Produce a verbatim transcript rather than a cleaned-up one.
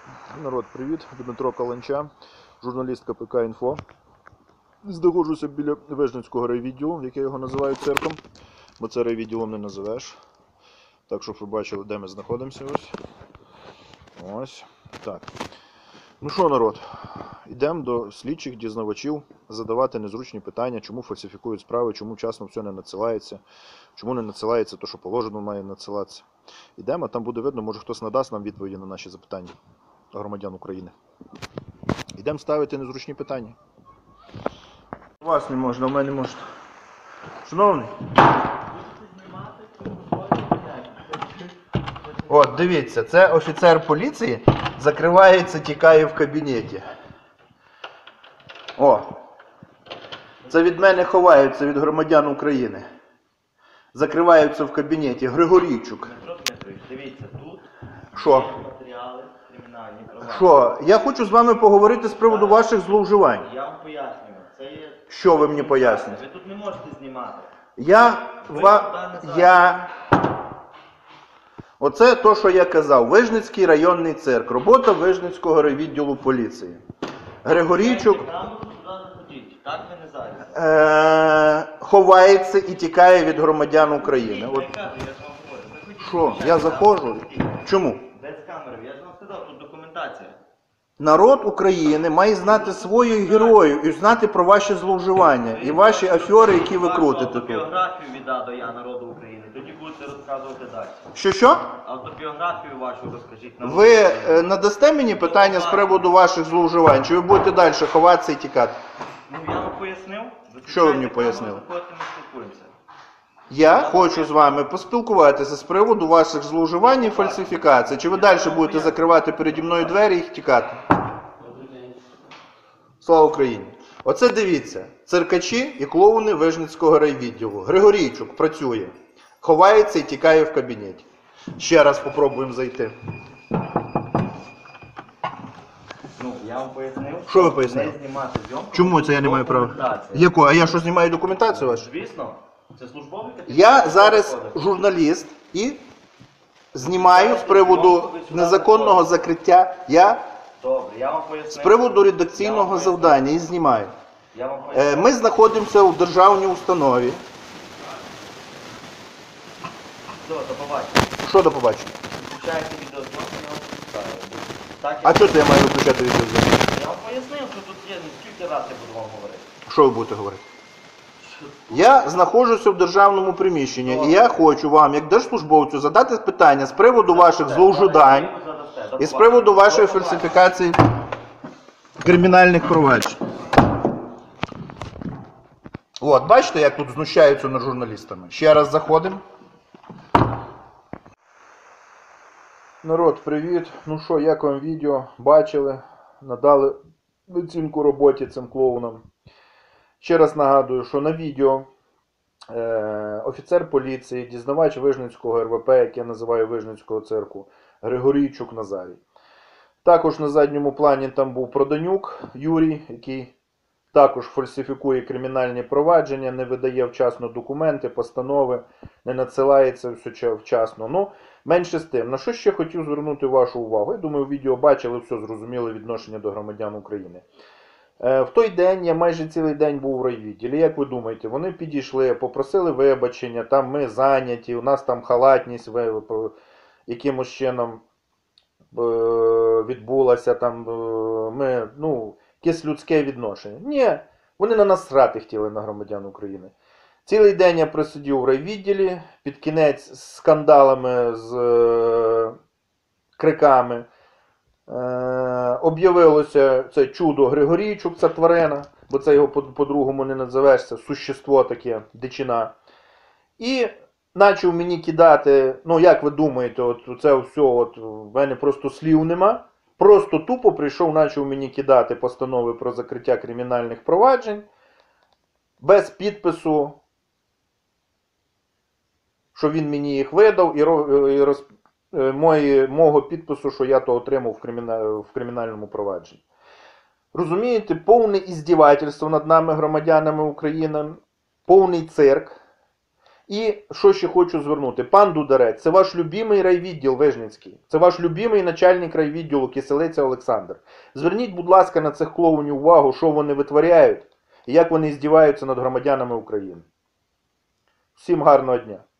Народ, привіт! Дмитро Каланча, журналіст ка пе ка «Інфо». Знаходжуся біля Вижницького райвідділу, як я його називаю цирком, бо це райвідділом не називеш. Так, щоб ви бачили, де ми знаходимося. Ось. Ось. Так. Ну що, народ, йдемо до слідчих, дізнавачів задавати незручні питання, чому фальсифікують справи, чому вчасно все не надсилається, чому не надсилається те, що положено має надсилатися. Йдемо, а там буде видно, може хтось надасть нам відповіді на наші запитання громадян України. Йдемо ставити незручні питання. У вас не можна, у мене можна. Шановний. От, дивіться, це офіцер поліції закривається, тікає в кабінеті. О! Це від мене ховаються, від громадян України. Закриваються в кабінеті. Григорійчук. Дивіться, тут Що? матеріали кримінальні права. Що? Я хочу з вами поговорити з приводу ваших зловживань. Я вам пояснюю. Це є... Що ви мені поясните? Ви тут не можете знімати. Я... Ва... Я... Оце то, що я казав. Вижницький районний цирк. Робота Вижницького райвідділу поліції. Григорійчук так ви не зараз. е... ховається і тікає від громадян України. От... Що? Я заходжу? Чому? Без камери. Я ж вам сказав, тут документація. Народ України має знати своїх героїв і знати про ваші зловживання і ваші афери, які ви крутите тут. Автобіографію віддав я народу України. Тоді будете розказувати далі. Що-що? Автобіографію вашу розкажіть нам. Ви е, надасте мені питання з приводу ваших зловживань? Чи ви будете далі ховатися і тікати? Ну, я вам пояснив. Що ви мені пояснили? Заходьте, ми спілкуємося. Я хочу з вами поспілкуватися з приводу ваших зловживань і фальсифікацій. Чи ви далі будете закривати переді мною двері і тікати? Слава Україні! Оце дивіться, циркачі і клоуни Вижницького райвідділу. Григорійчук працює, ховається і тікає в кабінеті. Ще раз спробуємо зайти. Ну, я вам пояснив. Що ви пояснили? Не знімати зйомку. Чому це я не маю права? Документація. Яку? А я що, знімаю документацію вашу? Звісно, це службовий категорій. Я зараз журналіст і знімаю з приводу незаконного закриття. Я Добре, я вам пояснив. з приводу редакційного завдання і знімаю. Я вам Е, пояснив. Ми знаходимося у державній установі. Все, до побачення. Що до побачення? Включаєте відеозйомку, я вам представляю. Так, А як- чого це я маю виключати відеозйомку? Я вам пояснив, що тут є, ну скільки раз я буду вам говорити. Що ви будете говорити? Я знаходжуся в державному приміщенні і я хочу вам, як держслужбовцю, задати питання з приводу ваших зловживань і з приводу вашої фальсифікації кримінальних проваджень. От, бачите, як тут знущаються над журналістами. Ще раз заходимо. Народ, привіт. Ну що, як вам відео? Бачили? Надали оцінку роботі цим клоунам. Ще раз нагадую, що на відео е, офіцер поліції, дізнавач Вижницького ер ве пе, як я називаю Вижницького цирку, Григорійчук Назарій. Також на задньому плані там був Проданюк Юрій, який також фальсифікує кримінальні провадження, не видає вчасно документи, постанови, не надсилається все вчасно. Ну, менше з тим. На що ще хотів звернути вашу увагу? Я думаю, в відео бачили, все зрозуміли відношення до громадян України. В той день, я майже цілий день був у райвідділі. Як ви думаєте, вони підійшли, попросили вибачення, там ми зайняті, у нас там халатність якимось чином відбулася, там ми, ну, якесь людське відношення. Ні, вони на нас срати хотіли, на громадян України. Цілий день я просидів у райвідділі, під кінець з скандалами, з е, криками. Е, об'явилося це чудо Григорійчук, ця тварина, бо це його по-другому не називешся, существо таке, дичина. І почав мені кидати, ну як ви думаєте, от це все, от, в мене просто слів нема. Просто тупо прийшов, почав мені кидати постанови про закриття кримінальних проваджень, без підпису, що він мені їх видав, і, і роз, мої, мого підпису, що я то отримав в, криміна, в кримінальному провадженні. Розумієте, повне іздівательство над нами, громадянами України, повний цирк. І що ще хочу звернути. Пан Дударець, це ваш любимий райвідділ Вижницький. Це ваш любимий начальник райвідділу Киселиця Олександр. Зверніть, будь ласка, на цих клоунів увагу, що вони витворяють і як вони здіваються над громадянами України. Всім гарного дня.